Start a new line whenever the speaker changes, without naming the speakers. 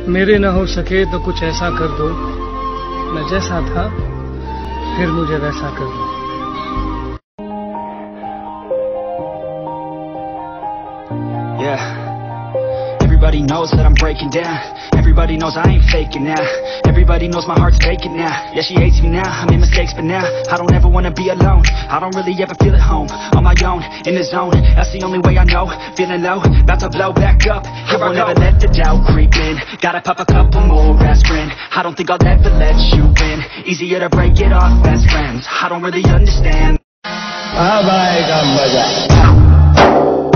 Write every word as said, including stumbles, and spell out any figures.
मेरे न हो सके तो कुछ ऐसा कर दो, मैं जैसा था फिर मुझे वैसा कर दो।
Yeah, everybody knows that I'm breaking down. Everybody knows I ain't faking now. Everybody knows my heart's vacant now. Yeah, she hates me now, I made mistakes but now I don't ever wanna be alone. I don't really ever feel at home. On my own, in the zone, that's the only way I know. Feeling low, about to blow back up. Here I won't ever let the doubt creep in. Gotta pop a couple more aspirin. I don't think I'll ever let you in. Easier to break it off best friends. I don't really understand.
अब आएगा मजा।